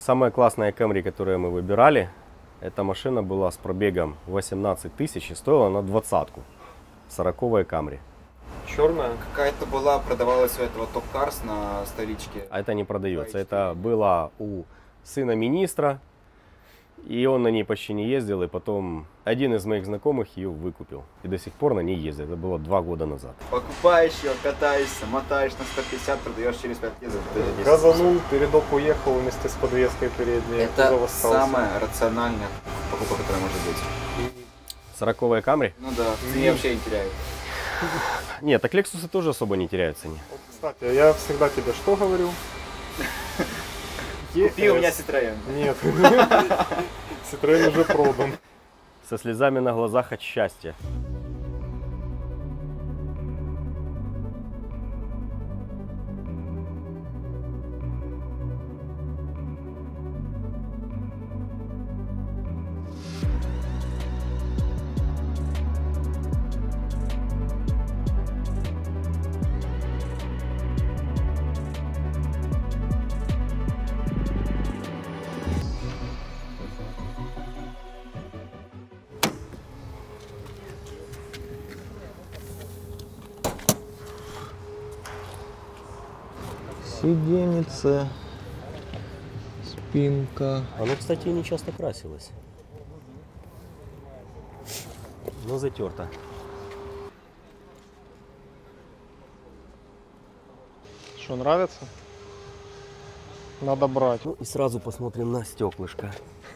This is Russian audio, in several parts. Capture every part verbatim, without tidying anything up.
Самая классная Camry, которую мы выбирали, эта машина была с пробегом восемнадцать тысяч и стоила она двадцатку. Сороковая Camry. Черная? Какая-то была, продавалась у этого Top Cars на столичке. А это не продается. Это было у сына министра. И он на ней почти не ездил. И потом один из моих знакомых ее выкупил. И до сих пор на ней ездит. Это было два года назад. Покупаешь ее, катаешься, мотаешь на сто пятьдесят, продаешь через пять лет. Газанул, передок уехал вместе с подвеской передней. Это самая рациональная покупка, которая может быть. Сороковая Camry? Ну да, в цене вообще не теряет. Нет, так Lexus тоже особо не теряют в цене. Вот, кстати, я всегда тебе что говорю? Купи у меня Citroёn. Нет, Citroёn уже продан. Со слезами на глазах от счастья. Сиденьице, спинка. Оно, кстати, не часто красилось. Но затерто. Что, нравится? Надо брать. Ну и сразу посмотрим на стеклышко.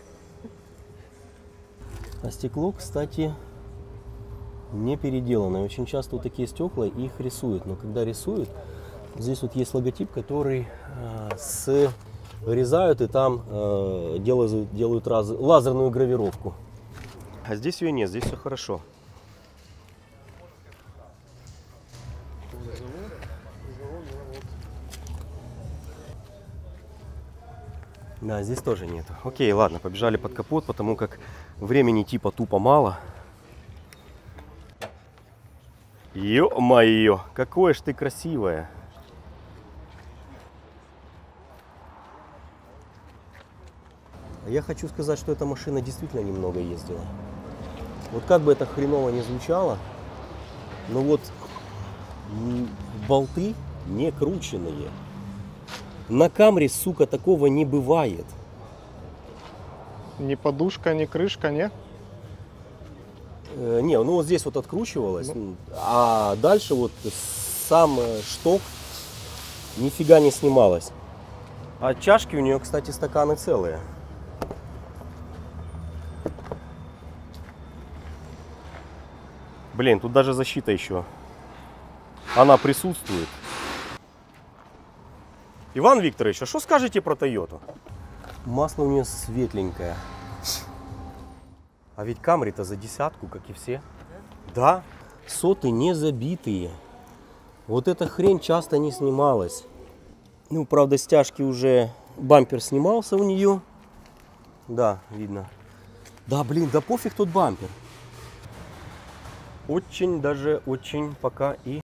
А стекло, кстати, не переделанное. Очень часто вот такие стекла их рисуют. Но когда рисуют, здесь вот есть логотип, который э, с вырезают и там э, делают, делают раз, лазерную гравировку. А здесь ее нет, здесь все хорошо. Да, здесь тоже нет. Окей, ладно, побежали под капот, потому как времени типа тупо мало. Ё-моё, какое ж ты красивое. Я хочу сказать, что эта машина действительно немного ездила. Вот как бы это хреново не звучало, но вот болты не крученные. На Camry, сука, такого не бывает. Ни подушка, ни крышка, не? Э, не, ну вот здесь вот откручивалось, Ну. а дальше вот сам шток нифига не снималось. А чашки у нее, кстати, стаканы целые. Блин, тут даже защита еще. Она присутствует. Иван Викторович, а что скажете про Тойоту? Масло у нее светленькое. А ведь Camry-то за десятку, как и все. Да, соты не забитые. Вот эта хрень часто не снималась. Ну, правда, стяжки уже... Бампер снимался у нее. Да, видно. Да, блин, да пофиг тот бампер. Очень, даже очень пока и...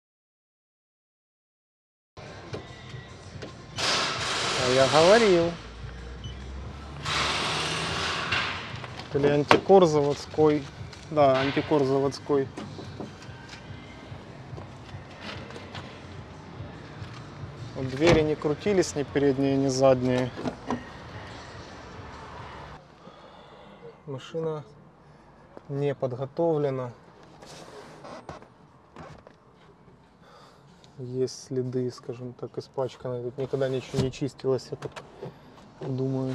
А я говорил. Или антикор заводской. Да, антикор заводской. Вот двери не крутились ни передние, ни задние. Машина не подготовлена. Есть следы, скажем так, испачканные. Тут никогда ничего не чистилось, я так думаю.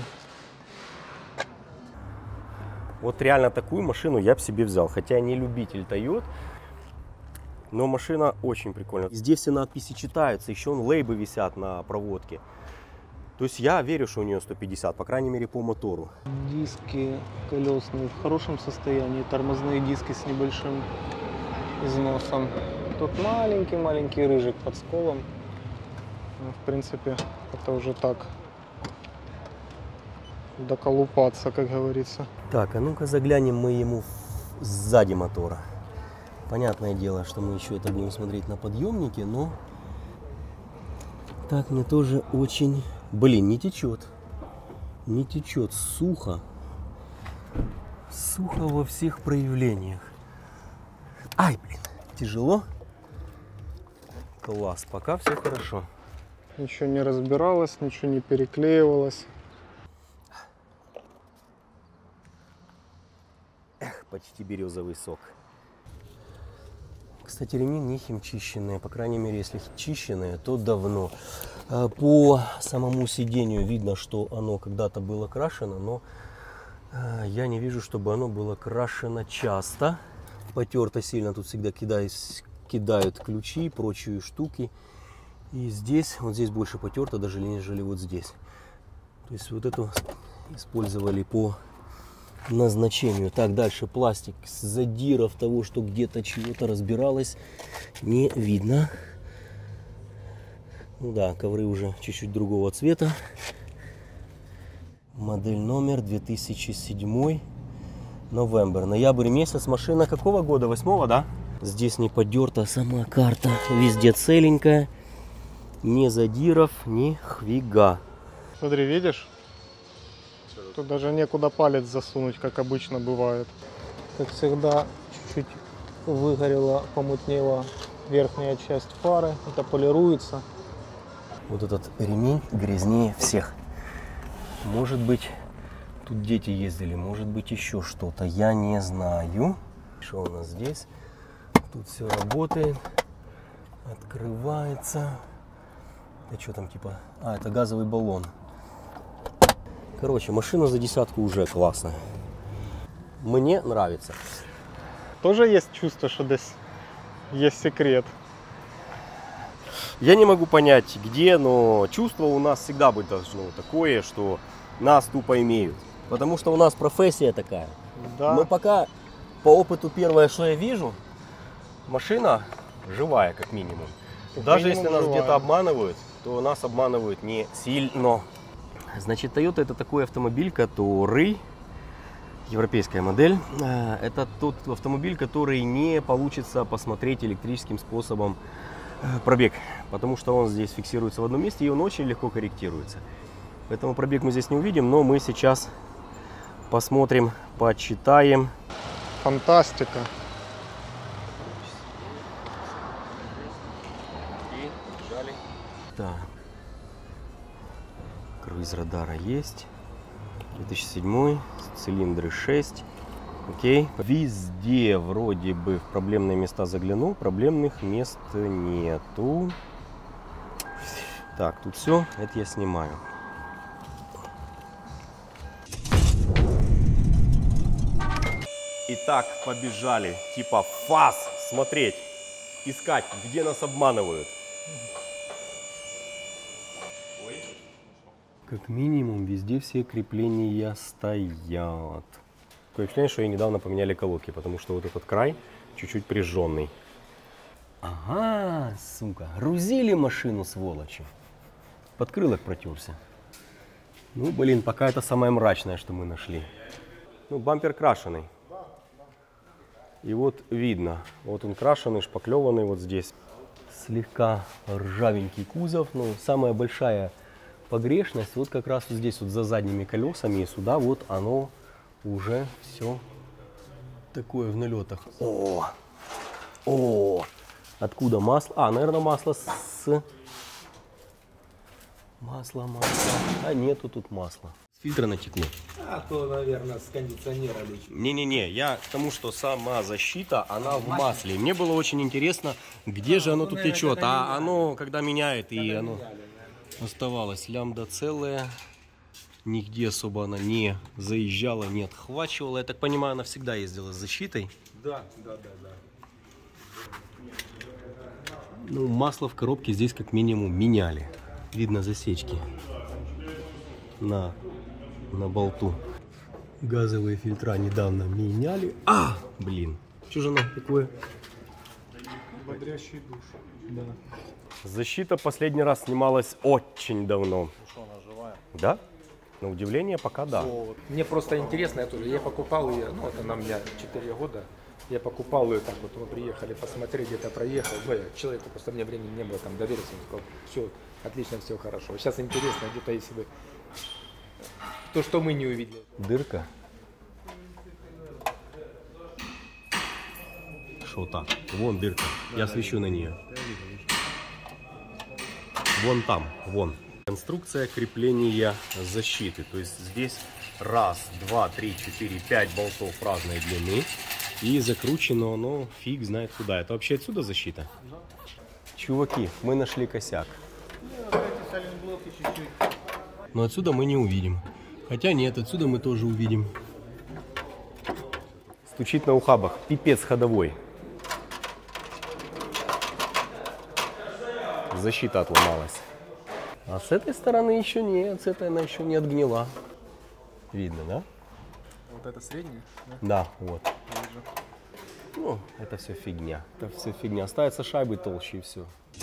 Вот реально такую машину я бы себе взял. Хотя я не любитель Toyota, но машина очень прикольная. Здесь все надписи читаются, еще он лейбы висят на проводке. То есть я верю, что у нее сто пятьдесят, по крайней мере по мотору. Диски колесные в хорошем состоянии, тормозные диски с небольшим износом. Тут маленький-маленький рыжик под сколом. Ну, в принципе, это уже так. Доколупаться, как говорится. Так, а ну-ка заглянем мы ему сзади мотора. Понятное дело, что мы еще это будем смотреть на подъемнике, но так мне тоже очень... Блин, не течет. Не течет, сухо. Сухо во всех проявлениях. Ай, блин, тяжело. Класс, пока все хорошо. Ничего не разбиралось, ничего не переклеивалось. Эх, почти березовый сок. Кстати, ремень не химчищенные, по крайней мере, если чищенные, то давно. По самому сидению видно, что оно когда-то было крашено, но я не вижу, чтобы оно было крашено часто. Потерто сильно, тут всегда кидают, кидают ключи и прочие штуки. И здесь, вот здесь больше потерто, даже нежели вот здесь. То есть вот эту использовали по назначению. Так, дальше пластик. Задиров того, что где-то чего-то разбиралось, не видно. Ну да, ковры уже чуть-чуть другого цвета. Модель номер две тысячи седьмой. Новембер. Ноябрь месяц. Машина какого года? Восьмого, да? Здесь не подерта сама карта. Везде целенькая. Ни задиров, ни хвига. Смотри, видишь? Тут даже некуда палец засунуть, как обычно бывает. Как всегда, чуть-чуть выгорела, помутнела верхняя часть фары. Это полируется. Вот этот ремень грязнее всех. Может быть, тут дети ездили, может быть, еще что-то. Я не знаю. Что у нас здесь? Тут все работает. Открывается. Это что там типа? А, это газовый баллон. Короче, машина за десятку уже классная. Мне нравится. Тоже есть чувство, что здесь есть секрет. Я не могу понять, где, но чувство у нас всегда быть должно такое, что нас тупо имеют. Потому что у нас профессия такая. Да. Но пока по опыту первое, что я вижу, машина живая, как минимум. Как Даже минимум если нас живая. где-то обманывают, то нас обманывают не сильно. Значит, Toyota — это такой автомобиль, который, европейская модель, это тот автомобиль, который не получится посмотреть электрическим способом пробег, потому что он здесь фиксируется в одном месте и он очень легко корректируется. Поэтому пробег мы здесь не увидим, но мы сейчас посмотрим, почитаем. Фантастика. Так. Круиз радара есть. две тысячи седьмой, цилиндры шесть. Окей. Везде вроде бы в проблемные места заглянул, проблемных мест нету. Так, тут все, это я снимаю. Итак, побежали, типа фас, смотреть, искать, где нас обманывают. Как минимум, везде все крепления стоят. Такое впечатление, что и недавно поменяли колодки, потому что вот этот край чуть-чуть прижженный. Ага, сука, грузили машину, сволочи. Подкрылок протерся. Ну, блин, пока это самое мрачное, что мы нашли. Ну, бампер крашеный. И вот видно, вот он крашеный, шпаклеванный вот здесь. Слегка ржавенький кузов, но самая большая погрешность вот как раз вот здесь вот за задними колесами, и сюда вот оно уже все такое в налетах. О, о, откуда масло? А, наверное, масло с... Масло, масло. А нету тут масла. С фильтра натекло. А то, наверное, с кондиционера лечит. Не-не-не, я к тому, что сама защита, она в масле. И мне было очень интересно, где же оно тут течет. А оно, когда меняет, и оно оставалось. Лямбда целая. Нигде особо она не заезжала, не отхвачивала. Я так понимаю, она всегда ездила с защитой. Да, да, да, да. Ну, масло в коробке здесь как минимум меняли. Видно засечки на, на болту. Газовые фильтра недавно меняли. А, блин, что же оно такое? Бодрящий душ. Да. Защита последний раз снималась очень давно. Ну что, она живая? Да? На удивление пока да. Вот. Мне просто интересно, я тоже, я покупал ее, ну это на меня четыре года. Я покупал ее так вот, мы приехали посмотреть, где-то проехал. Ну, я человеку просто мне времени не было, там довериться, он сказал, все, отлично, все хорошо. Сейчас интересно, где-то если бы То, что мы не увидели. Дырка. Что так? Вон дырка. Я свечу на нее. Вон там, вон. Конструкция крепления защиты. То есть здесь раз, два, три, четыре, пять болтов разной длины. И закручено оно фиг знает куда. Это вообще отсюда защита? Да. Чуваки, мы нашли косяк. Но отсюда мы не увидим. Хотя нет, отсюда мы тоже увидим. Стучит на ухабах. Пипец ходовой. Защита отломалась. А с этой стороны еще нет. С этой она еще не отгнила. Видно, да? Вот это средняя? Да, да, вот. Вижу. Ну, это все фигня. Это все фигня. Остается шайбы толще и все.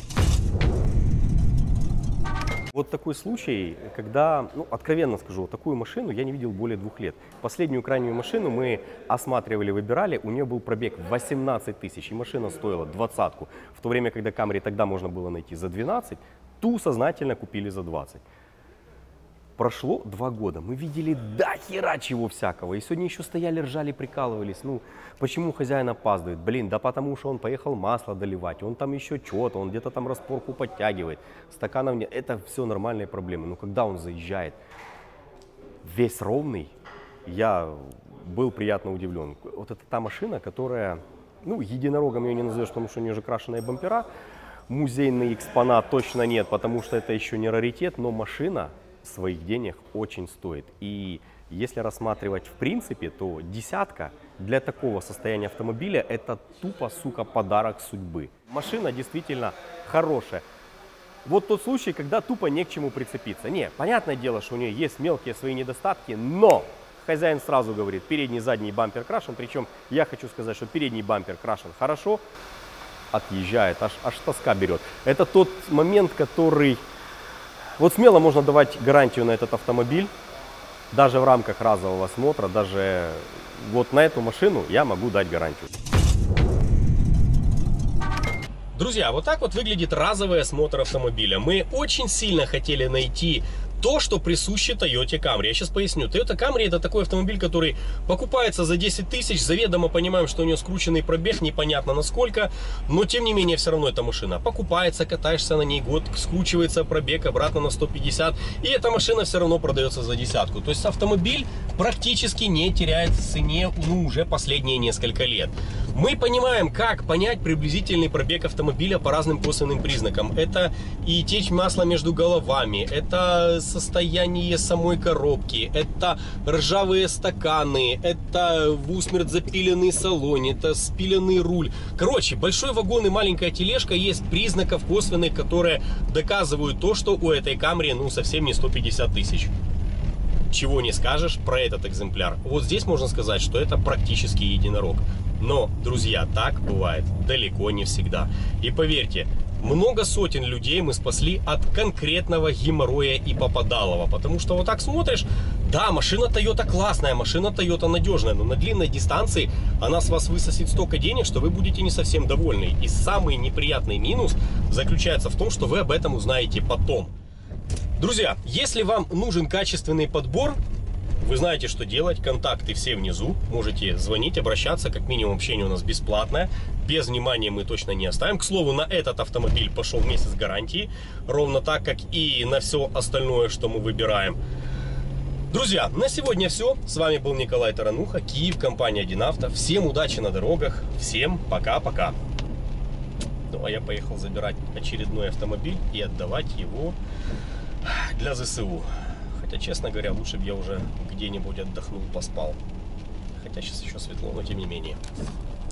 Вот такой случай, когда, ну, откровенно скажу, такую машину я не видел более двух лет. Последнюю крайнюю машину мы осматривали, выбирали, у нее был пробег восемнадцать тысяч, и машина стоила двадцатку. В то время, когда Camry тогда можно было найти за двенадцать, ту сознательно купили за двадцать. Прошло два года, мы видели до хера чего всякого, и сегодня еще стояли, ржали, прикалывались. Ну, почему хозяин опаздывает? Блин, да потому что он поехал масло доливать, он там еще что-то, он где-то там распорку подтягивает, стаканов нет. Это все нормальные проблемы. Но когда он заезжает весь ровный, я был приятно удивлен. Вот это та машина, которая, ну, единорогом ее не назовешь, потому что у нее же крашеные бампера. Музейный экспонат точно нет, потому что это еще не раритет, но машина своих денег очень стоит. И если рассматривать в принципе, то десятка для такого состояния автомобиля это тупо, сука, подарок судьбы. Машина действительно хорошая. Вот тот случай, когда тупо не к чему прицепиться. Не, понятное дело, что у нее есть мелкие свои недостатки, но хозяин сразу говорит, передний, задний бампер крашен. Причем я хочу сказать, что передний бампер крашен хорошо, отъезжает, аж, аж тоска берет. Это тот момент, который... Вот смело можно давать гарантию на этот автомобиль, даже в рамках разового осмотра, даже вот на эту машину я могу дать гарантию. Друзья, вот так вот выглядит разовый осмотр автомобиля. Мы очень сильно хотели найти то, что присуще Toyota Camry. Я сейчас поясню. Toyota Camry это такой автомобиль, который покупается за десять тысяч. Заведомо понимаем, что у нее скрученный пробег, непонятно насколько. Но тем не менее, все равно эта машина покупается, катаешься на ней год, скручивается пробег обратно на сто пятьдесят. И эта машина все равно продается за десятку. То есть автомобиль практически не теряет в цене, ну, уже последние несколько лет. Мы понимаем, как понять приблизительный пробег автомобиля по разным косвенным признакам. Это и течь масла между головами, это состояние самой коробки, это ржавые стаканы, это в усмерть запиленный салон, это спиленный руль. Короче, большой вагон и маленькая тележка, есть признаков косвенных, которые доказывают то, что у этой Camry, ну, совсем не сто пятьдесят тысяч. Чего не скажешь про этот экземпляр. Вот здесь можно сказать, что это практически единорог. Но, друзья, так бывает далеко не всегда. И поверьте, много сотен людей мы спасли от конкретного геморроя и попадалова. Потому что вот так смотришь, да, машина Toyota классная, машина Toyota надежная, но на длинной дистанции она с вас высосет столько денег, что вы будете не совсем довольны. И самый неприятный минус заключается в том, что вы об этом узнаете потом. Друзья, если вам нужен качественный подбор, вы знаете, что делать. Контакты все внизу. Можете звонить, обращаться. Как минимум, общение у нас бесплатное. Без внимания мы точно не оставим. К слову, на этот автомобиль пошел месяц гарантии. Ровно так, как и на все остальное, что мы выбираем. Друзья, на сегодня все. С вами был Николай Тарануха, Киев, компания один авто. Всем удачи на дорогах. Всем пока-пока. Ну, а я поехал забирать очередной автомобиль и отдавать его для ЗСУ. Хотя, честно говоря, лучше бы я уже где-нибудь отдохнул, поспал. Хотя сейчас еще светло, но тем не менее.